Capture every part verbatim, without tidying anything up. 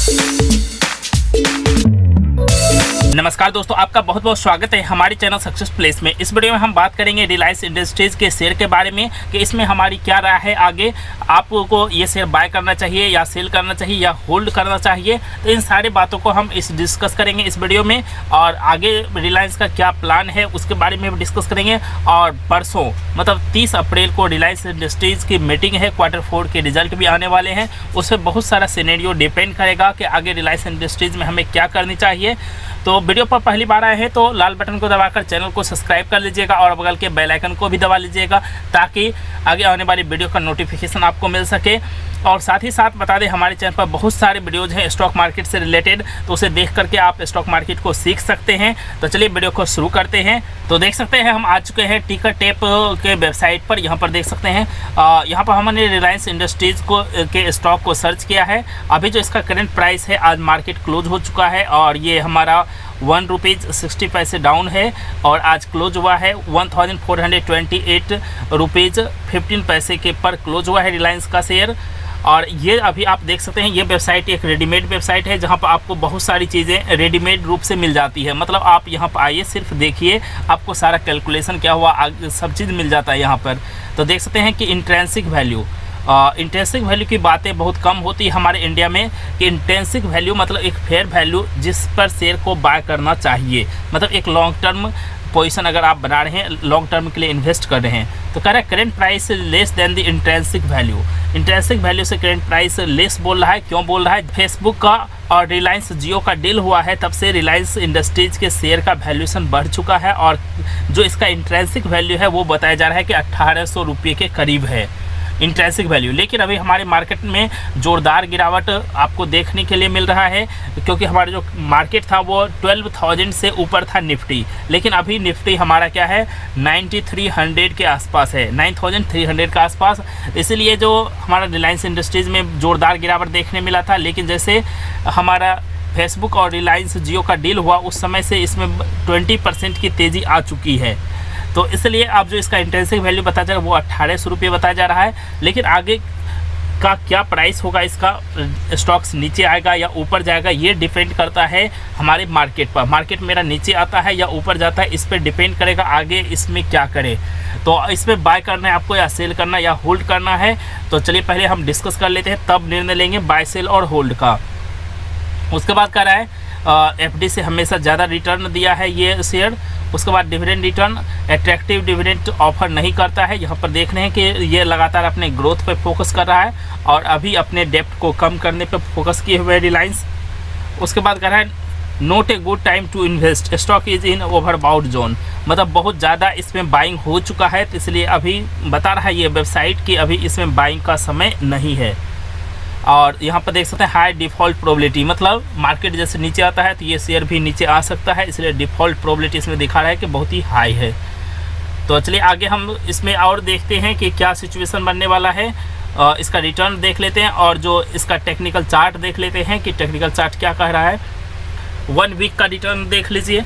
नमस्कार दोस्तों, आपका बहुत बहुत स्वागत है हमारे चैनल सक्सेस प्लेस में। इस वीडियो में हम बात करेंगे रिलायंस इंडस्ट्रीज के शेयर के बारे में कि इसमें हमारी क्या राय है। आगे आपको ये शेयर बाय करना चाहिए या सेल करना चाहिए या होल्ड करना चाहिए, तो इन सारी बातों को हम इस डिस्कस करेंगे इस वीडियो में। और आगे रिलायंस का क्या प्लान है उसके बारे में भी डिस्कस करेंगे। और परसों मतलब तीस अप्रैल को रिलायंस इंडस्ट्रीज की मीटिंग है, क्वार्टर फोर के रिजल्ट भी आने वाले हैं। उससे बहुत सारा सिनेरियो डिपेंड करेगा कि आगे रिलायंस इंडस्ट्रीज में हमें क्या करनी चाहिए। तो वीडियो पर पहली बार आए हैं तो लाल बटन को दबाकर चैनल को सब्सक्राइब कर लीजिएगा और बगल के बेल आइकन को भी दबा लीजिएगा ताकि आगे आने वाली वीडियो का नोटिफिकेशन आपको मिल सके। और साथ ही साथ बता दें, हमारे चैनल पर बहुत सारे वीडियोज़ हैं स्टॉक मार्केट से रिलेटेड, तो उसे देख करके आप स्टॉक मार्केट को सीख सकते हैं। तो चलिए वीडियो को शुरू करते हैं। तो देख सकते हैं हम आ चुके हैं टिकर टेप के वेबसाइट पर। यहाँ पर देख सकते हैं, यहाँ पर हमने रिलायंस इंडस्ट्रीज़ को के स्टॉक को सर्च किया है। अभी जो इसका करंट प्राइस है, आज मार्केट क्लोज हो चुका है और ये हमारा वन रुपीज़ सिक्सटी पैसे डाउन है और आज क्लोज हुआ है one thousand four hundred twenty eight rupees fifteen पैसे के पर क्लोज हुआ है रिलायंस का शेयर। और ये अभी आप देख सकते हैं, ये वेबसाइट एक रेडीमेड वेबसाइट है जहां पर आपको बहुत सारी चीज़ें रेडीमेड रूप से मिल जाती है। मतलब आप यहां पर आइए, सिर्फ देखिए, आपको सारा कैलकुलेशन क्या हुआ सब चीज़ मिल जाता है यहाँ पर। तो देख सकते हैं कि इंट्रेंसिक वैल्यू इंट्रेंसिक वैल्यू की बातें बहुत कम होती है हमारे इंडिया में कि इंट्रेंसिक वैल्यू मतलब एक फेयर वैल्यू जिस पर शेयर को बाय करना चाहिए। मतलब एक लॉन्ग टर्म पोजीशन अगर आप बना रहे हैं, लॉन्ग टर्म के लिए इन्वेस्ट कर रहे हैं, तो कह रहा है current price less than the intrinsic value. Intrinsic value से करेंट प्राइस लेस बोल रहा है। क्यों बोल रहा है? फेसबुक का और रिलायंस जियो का डील हुआ है, तब से रिलायंस इंडस्ट्रीज के शेयर का वैल्यूएशन बढ़ चुका है और जो इसका इंट्रेंसिक वैल्यू है वो बताया जा रहा है कि अट्ठारह सौ रुपये के करीब है इंट्रेंसिक वैल्यू। लेकिन अभी हमारे मार्केट में जोरदार गिरावट आपको देखने के लिए मिल रहा है क्योंकि हमारा जो मार्केट था वो ट्वेल्व थाउजेंड से ऊपर था निफ्टी, लेकिन अभी निफ्टी हमारा क्या है नाइन्टी थ्री हंड्रेड के आसपास है, नाइन थाउजेंड थ्री हंड्रेड के आसपास। इसलिए जो हमारा रिलायंस इंडस्ट्रीज़ में जोरदार गिरावट देखने मिला था, लेकिन जैसे हमारा फेसबुक और रिलायंस जियो का डील हुआ उस समय से इसमें ट्वेंटी परसेंट की तेज़ी आ चुकी है। तो इसलिए अब जो इसका इंट्रेंसिक वैल्यू बताया जा रहा है वो अट्ठारह सौ रुपये बताया जा रहा है। लेकिन आगे का क्या प्राइस होगा, इसका स्टॉक्स नीचे आएगा या ऊपर जाएगा, ये डिपेंड करता है हमारे मार्केट पर। मार्केट मेरा नीचे आता है या ऊपर जाता है, इस पर डिपेंड करेगा आगे इसमें क्या करे। तो इसमें बाय करना है आपको या सेल करना या होल्ड करना है। तो चलिए पहले हम डिस्कस कर लेते हैं, तब निर्णय लेंगे बाय सेल और होल्ड का। उसके बाद कह रहा है एफडी से हमेशा ज़्यादा रिटर्न दिया है ये शेयर। उसके बाद dividend return, attractive dividend offer नहीं करता है। यहाँ पर देख रहे हैं कि ये लगातार अपने ग्रोथ पे फोकस कर रहा है और अभी अपने डेप्ट को कम करने पे फोकस किए हुए रिलायंस। उसके बाद कह रहा है not a good time to invest, stock is in overbought zone. मतलब बहुत ज़्यादा इसमें बाइंग हो चुका है, तो इसलिए अभी बता रहा है ये वेबसाइट कि अभी इसमें बाइंग का समय नहीं है। और यहाँ पर देख सकते हैं हाई डिफ़ॉल्ट प्रोबेबिलिटी, मतलब मार्केट जैसे नीचे आता है तो ये शेयर भी नीचे आ सकता है, इसलिए डिफ़ॉल्ट प्रोबेबिलिटी इसमें दिखा रहा है कि बहुत ही हाई है। तो चलिए आगे हम इसमें और देखते हैं कि क्या सिचुएशन बनने वाला है। इसका रिटर्न देख लेते हैं और जो इसका टेक्निकल चार्ट देख लेते हैं कि टेक्निकल चार्ट क्या कह रहा है। वन वीक का रिटर्न देख लीजिए।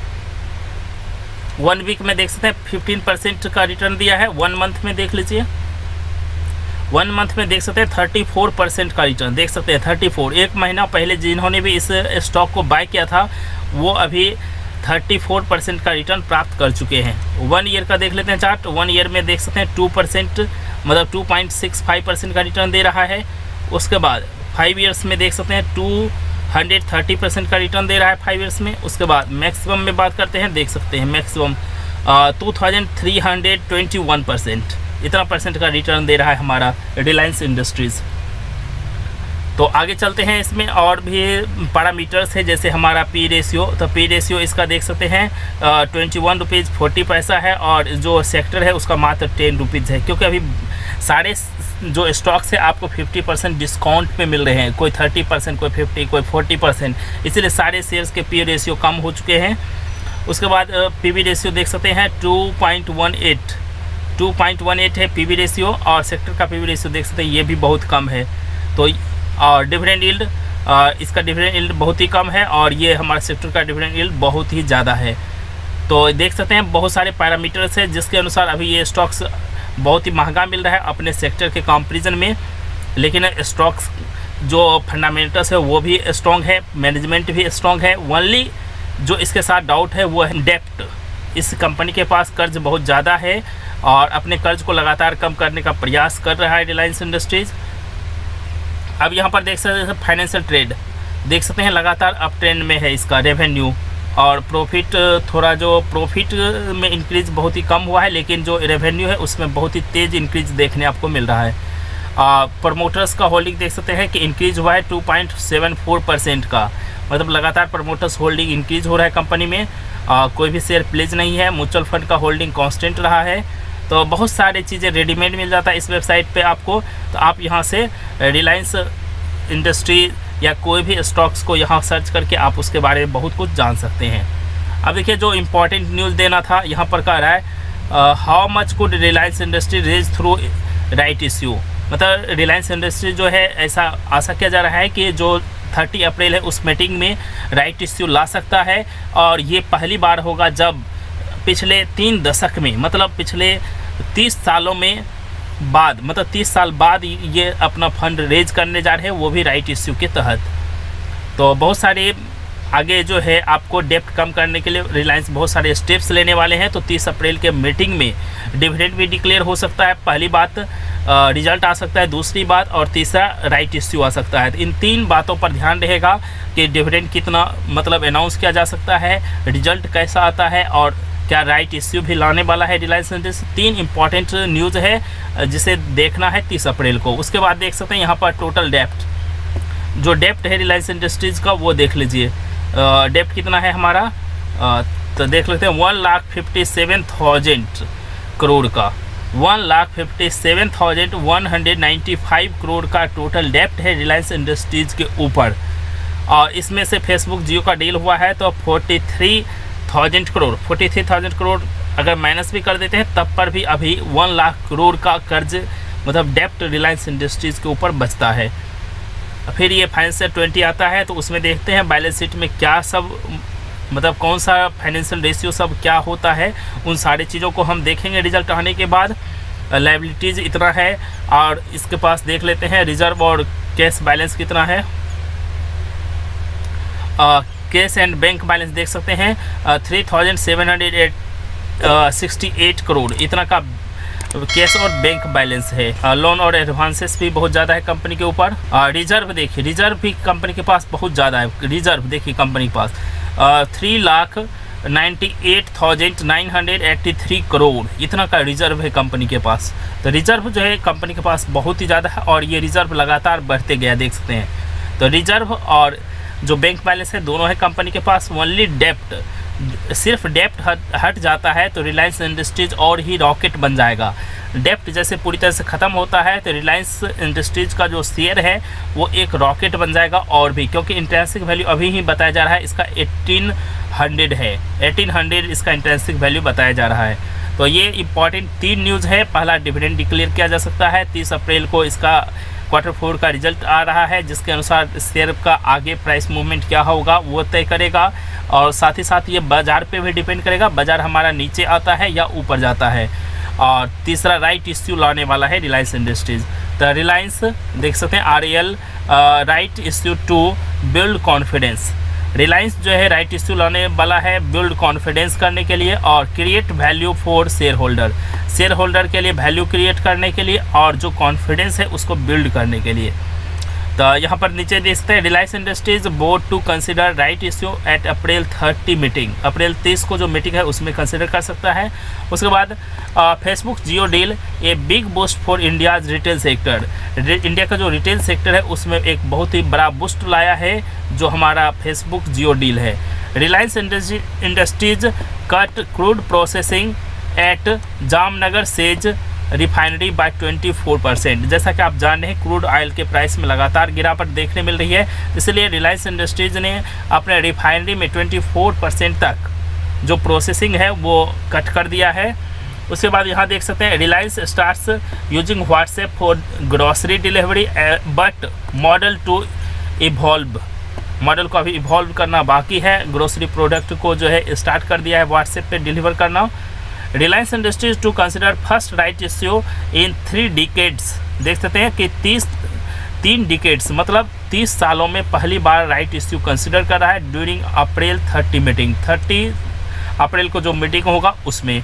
वन वीक में देख सकते हैं फिफ्टीन परसेंट का रिटर्न दिया है। वन मंथ में देख लीजिए, वन मंथ में देख सकते हैं थर्टी फोर परसेंट का रिटर्न देख सकते हैं। थर्टी फोर एक महीना पहले जिन्होंने भी इस स्टॉक को बाय किया था वो अभी थर्टी फोर परसेंट का रिटर्न प्राप्त कर चुके हैं। वन ईयर का देख लेते हैं चार्ट। वन ईयर में देख सकते हैं टू परसेंट मतलब two point six five percent का रिटर्न दे रहा है। उसके बाद फाइव ईयर्स में देख सकते हैं टू हंड्रेड थर्टी परसेंट का रिटर्न दे रहा है फाइव ईयर्स में। उसके बाद मैक्सिमम में बात करते हैं, देख सकते हैं maximum two thousand three hundred twenty one percent इतना परसेंट का रिटर्न दे रहा है हमारा रिलायंस इंडस्ट्रीज़। तो आगे चलते हैं, इसमें और भी पैरामीटर्स है जैसे हमारा पी रेशियो। तो पी रेशियो इसका देख सकते हैं ट्वेंटी वन रुपीज़ फोर्टी पैसा है और जो सेक्टर है उसका मात्र टेन रुपीज़ है, क्योंकि अभी सारे जो स्टॉक्स है आपको फिफ्टी परसेंट डिस्काउंट में मिल रहे हैं, कोई थर्टी परसेंट, कोई फिफ्टी, कोई फोर्टी परसेंट, इसीलिए सारे शेयर्स के पी रेशियो कम हो चुके हैं। उसके बाद पी वी रेशियो देख सकते हैं two point one eight two point one eight है पी वी रेशियो और सेक्टर का पी वी रेशियो देख सकते हैं ये भी बहुत कम है। तो और डिविडेंड यील्ड, इसका डिविडेंड यील्ड बहुत ही कम है और ये हमारे सेक्टर का डिविडेंड यील्ड बहुत ही ज़्यादा है। तो देख सकते हैं बहुत सारे पैरामीटर्स हैं जिसके अनुसार अभी ये स्टॉक्स बहुत ही महंगा मिल रहा है अपने सेक्टर के कंपैरिजन में, लेकिन स्टॉक्स जो फंडामेंटल्स है वो भी स्ट्रॉन्ग है, मैनेजमेंट भी स्ट्रॉन्ग है। ओनली जो इसके साथ डाउट है वो है डेप्ट। इस कंपनी के पास कर्ज बहुत ज़्यादा है और अपने कर्ज को लगातार कम करने का प्रयास कर रहा है रिलायंस इंडस्ट्रीज़। अब यहाँ पर देख सकते हैं फाइनेंशियल ट्रेड, देख सकते हैं लगातार अप ट्रेंड में है इसका रेवेन्यू और प्रॉफिट। थोड़ा जो प्रॉफिट में इंक्रीज बहुत ही कम हुआ है, लेकिन जो रेवेन्यू है उसमें बहुत ही तेज़ इंक्रीज देखने आपको मिल रहा है। प्रमोटर्स का होल्डिंग देख सकते हैं कि इंक्रीज हुआ है two point seven four percent का, मतलब लगातार प्रमोटर्स होल्डिंग इंक्रीज हो रहा है कंपनी में। आ, कोई भी शेयर प्लेज नहीं है, म्यूचुअल फंड का होल्डिंग कांस्टेंट रहा है। तो बहुत सारी चीज़ें रेडीमेड मिल जाता है इस वेबसाइट पे आपको। तो आप यहाँ से रिलायंस इंडस्ट्री या कोई भी स्टॉक्स को यहाँ सर्च करके आप उसके बारे में बहुत कुछ जान सकते हैं। अब देखिए जो इम्पोर्टेंट न्यूज़ देना था यहाँ पर कह रहा है how much could Reliance Industry raise through right issue. मतलब रिलायंस इंडस्ट्री जो है ऐसा आशा किया जा रहा है कि जो तीस अप्रैल है उस मीटिंग में राइट इश्यू ला सकता है। और ये पहली बार होगा जब पिछले तीन दशक में, मतलब पिछले तीस सालों में बाद, मतलब तीस साल बाद ये अपना फंड रेज करने जा रहे हैं, वो भी राइट इश्यू के तहत। तो बहुत सारे आगे जो है आपको डेप्ट कम करने के लिए रिलायंस बहुत सारे स्टेप्स लेने वाले हैं। तो तीस अप्रैल के मीटिंग में डिविडेंड भी डिक्लेयर हो सकता है, पहली बात रिजल्ट आ सकता है, दूसरी बात, और तीसरा राइट इश्यू आ सकता है। तो इन तीन बातों पर ध्यान रहेगा कि डिविडेंड कितना मतलब अनाउंस किया जा सकता है, रिजल्ट कैसा आता है और क्या राइट इश्यू भी लाने वाला है रिलायंस इंडस्ट्री। तीन इंपॉर्टेंट न्यूज़ है जिसे देखना है तीस अप्रैल को। उसके बाद देख सकते हैं यहाँ पर टोटल डेप्ट, जो डेप्ट है रिलायंस इंडस्ट्रीज़ का वो देख लीजिए। डेप्ट कितना है हमारा, आ, तो देख लेते हैं one lakh fifty seven thousand crore का, one lakh fifty seven thousand one hundred ninety five crore का टोटल डेप्ट है रिलायंस इंडस्ट्रीज़ के ऊपर। और इसमें से फेसबुक जियो का डील हुआ है तो forty three thousand crore forty three thousand crore अगर माइनस भी कर देते हैं तब पर भी अभी वन लाख करोड़ का कर्ज मतलब डेप्ट रिलायंस इंडस्ट्रीज़ के ऊपर बचता है। फिर ये फाइनेंशियल ट्वेंटी आता है तो उसमें देखते हैं बैलेंस शीट में क्या सब मतलब कौन सा फाइनेंशियल रेशियो सब क्या होता है, उन सारी चीज़ों को हम देखेंगे रिजल्ट आने के बाद। लायबिलिटीज़ इतना है और इसके पास देख लेते हैं रिजर्व और कैश बैलेंस कितना है। कैश एंड बैंक बैलेंस देख सकते हैं three thousand seven hundred sixty eight crore इतना का कैश और बैंक बैलेंस है। लोन और एडवांसेस भी बहुत ज़्यादा है कंपनी के ऊपर। रिजर्व देखिए, रिजर्व भी कंपनी के पास बहुत ज़्यादा है। रिजर्व देखिए कंपनी के पास three lakh ninety eight thousand nine hundred eighty three crore इतना का रिजर्व है कंपनी के पास। तो रिजर्व जो है कंपनी के पास बहुत ही ज़्यादा है और ये रिजर्व लगातार बढ़ते गया देख सकते हैं। तो रिजर्व और जो बैंक बैलेंस है दोनों है कंपनी के पास। ओनली डेप्ट, सिर्फ डेप्ट हट, हट जाता है तो रिलायंस इंडस्ट्रीज़ और ही रॉकेट बन जाएगा। डेप्ट जैसे पूरी तरह से ख़त्म होता है तो रिलायंस इंडस्ट्रीज़ का जो शेयर है वो एक रॉकेट बन जाएगा और भी, क्योंकि इंट्रेंसिक वैल्यू अभी ही बताया जा रहा है इसका एटीन हंड्रेड है, एटीन हंड्रेड इसका इंट्रेंसिक वैल्यू बताया जा रहा है। तो ये इंपॉर्टेंट तीन न्यूज़ है। पहला डिविडेंड डिक्लेयर किया जा सकता है, तीस अप्रैल को इसका क्वार्टर फोर का रिजल्ट आ रहा है जिसके अनुसार शेयर का आगे प्राइस मूवमेंट क्या होगा वो तय करेगा। और साथ ही साथ ये बाज़ार पे भी डिपेंड करेगा, बाज़ार हमारा नीचे आता है या ऊपर जाता है। और तीसरा राइट इश्यू लाने वाला है रिलायंस इंडस्ट्रीज़। तो रिलायंस देख सकते हैं R L right issue to build confidence. Reliance जो है राइट इश्यू लाने वाला है बिल्ड कॉन्फिडेंस करने के लिए और create value for share holder, share holder के लिए वैल्यू क्रिएट करने के लिए और जो कॉन्फिडेंस है उसको बिल्ड करने के लिए। तो यहाँ पर नीचे देखते हैं Reliance Industries board to consider right issue at April thirty meeting, अप्रैल तीस को जो मीटिंग है उसमें कंसिडर कर सकता है। उसके बाद Facebook Jio deal a big boost for India's retail sector, India का जो रिटेल सेक्टर है उसमें एक बहुत ही बड़ा बूस्ट लाया है जो हमारा फेसबुक जियो डील है। Reliance Industries cut crude processing at Jamnagar SEZ refinery by twenty four percent. जैसा कि आप जान रहे हैं क्रूड ऑयल के प्राइस में लगातार गिरावट देखने मिल रही है, इसलिए रिलायंस इंडस्ट्रीज़ ने अपने रिफाइनरी में ट्वेंटी फोर परसेंट तक जो प्रोसेसिंग है वो कट कर दिया है। उसके बाद यहाँ देख सकते हैं Reliance starts using WhatsApp for grocery delivery but model to evolve, model को अभी इवॉल्व करना बाकी है। ग्रोसरी प्रोडक्ट को जो है स्टार्ट कर दिया है व्हाट्सएप पे डिलीवर करना। Reliance Industries to consider first right issue in three decades, देख सकते हैं कि तीस तीन डिकेड्स मतलब तीस सालों में पहली बार राइट इश्यू कंसिडर कर रहा है during April thirty meeting, thirty April को जो मीटिंग होगा उसमें।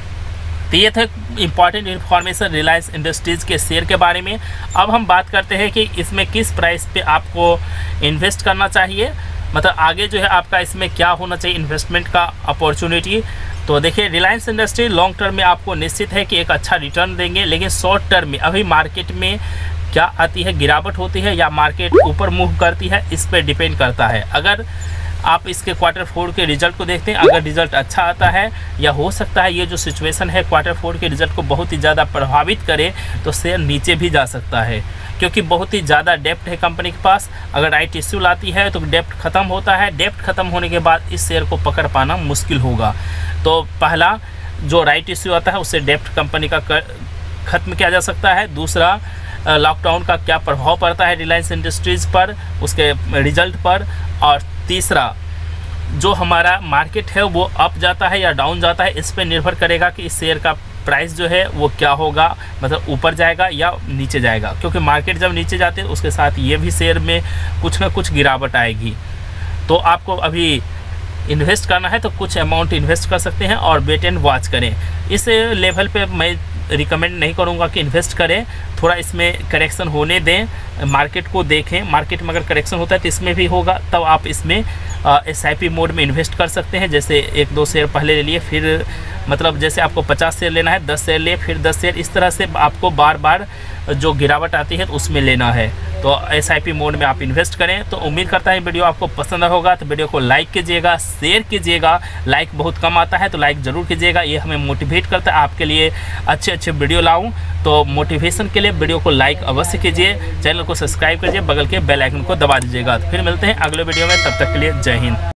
तो ये थे इंपॉर्टेंट इन्फॉर्मेशन रिलायंस इंडस्ट्रीज़ के शेयर के बारे में। अब हम बात करते हैं कि इसमें किस प्राइस पे आपको इन्वेस्ट करना चाहिए, मतलब आगे जो है आपका इसमें क्या होना चाहिए इन्वेस्टमेंट का अपॉर्चुनिटी। तो देखिए रिलायंस इंडस्ट्री लॉन्ग टर्म में आपको निश्चित है कि एक अच्छा रिटर्न देंगे, लेकिन शॉर्ट टर्म में अभी मार्केट में क्या आती है, गिरावट होती है या मार्केट ऊपर मूव करती है, इस पर डिपेंड करता है। अगर आप इसके क्वार्टर फोर के रिजल्ट को देखते हैं, अगर रिजल्ट अच्छा आता है या हो सकता है ये जो सिचुएशन है क्वार्टर फोर के रिजल्ट को बहुत ही ज़्यादा प्रभावित करे, तो शेयर नीचे भी जा सकता है, क्योंकि बहुत ही ज़्यादा डेप्ट है कंपनी के पास। अगर राइट इश्यू लाती है तो डेप्ट ख़त्म होता है, डेप्ट ख़त्म होने के बाद इस शेयर को पकड़ पाना मुश्किल होगा। तो पहला जो राइट इश्यू आता है उससे डेप्ट कंपनी का ख़त्म किया जा सकता है। दूसरा, लॉकडाउन का क्या प्रभाव पड़ता है रिलायंस इंडस्ट्रीज़ पर, उसके रिजल्ट पर। और तीसरा, जो हमारा मार्केट है वो अप जाता है या डाउन जाता है, इस पर निर्भर करेगा कि इस शेयर का प्राइस जो है वो क्या होगा, मतलब ऊपर जाएगा या नीचे जाएगा। क्योंकि मार्केट जब नीचे जाती है उसके साथ ये भी शेयर में कुछ ना कुछ गिरावट आएगी। तो आपको अभी इन्वेस्ट करना है तो कुछ अमाउंट इन्वेस्ट कर सकते हैं और वेट एंड वॉच करें। इस लेवल पे मैं रिकमेंड नहीं करूंगा कि इन्वेस्ट करें, थोड़ा इसमें करेक्शन होने दें, मार्केट को देखें। मार्केट में अगर करेक्शन होता है तो इसमें भी होगा, तब आप इसमें एस आई पी मोड में इन्वेस्ट कर सकते हैं। जैसे एक दो शेयर पहले ले लिए, फिर मतलब जैसे आपको पचास शेयर लेना है, दस शेयर ले, फिर दस शेयर, इस तरह से आपको बार बार जो गिरावट आती है तो उसमें लेना है। तो एस आई पी मोड में आप इन्वेस्ट करें। तो उम्मीद करता है वीडियो आपको पसंद होगा, तो वीडियो को लाइक कीजिएगा, शेयर कीजिएगा। लाइक बहुत कम आता है तो लाइक ज़रूर कीजिएगा, ये हमें मोटिवेट करता है आपके लिए अच्छे अच्छे वीडियो लाऊं। तो मोटिवेशन के लिए वीडियो को लाइक अवश्य कीजिए, चैनल को सब्सक्राइब कीजिए, बगल के बेल आइकन को दबा दीजिएगा। तो फिर मिलते हैं अगले वीडियो में, तब तक के लिए जय हिंद।